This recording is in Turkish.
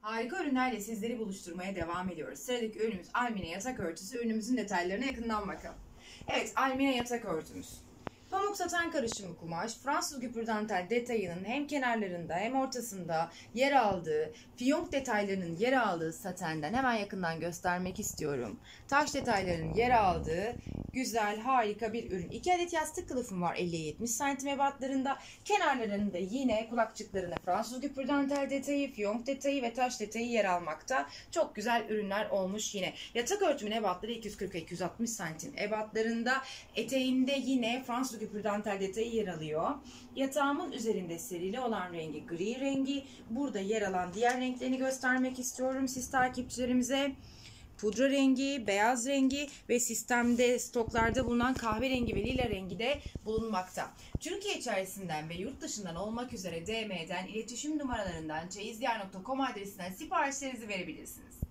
Harika ürünlerle sizleri buluşturmaya devam ediyoruz. Sıradaki ürünümüz Almine yatak örtüsü. Ürünümüzün detaylarına yakından bakalım. Evet, Almine yatak örtümüz. Pamuk saten karışımı kumaş, Fransız güpür dantel detayının hem kenarlarında hem ortasında yer aldığı, fiyonk detaylarının yer aldığı satenden hemen yakından göstermek istiyorum. Taş detaylarının yer aldığı güzel, harika bir ürün. 2 adet yastık kılıfım var 50-70 santim ebatlarında. Kenarlarında yine kulakçıklarına Fransız güpür dantel detayı, fiyonk detayı ve taş detayı yer almakta. Çok güzel ürünler olmuş yine. Yatak örtümün ebatları 240-260 santim ebatlarında. Eteğinde yine Fransız güpür dantel detayı yer alıyor. Yatağımın üzerinde serili olan rengi gri rengi. Burada yer alan diğer renklerini göstermek istiyorum siz takipçilerimize. Pudra rengi, beyaz rengi ve sistemde stoklarda bulunan kahverengi ve lila rengi de bulunmakta. Türkiye içerisinden ve yurt dışından olmak üzere DM'den, iletişim numaralarından, çeyizdiğer.com adresinden siparişlerinizi verebilirsiniz.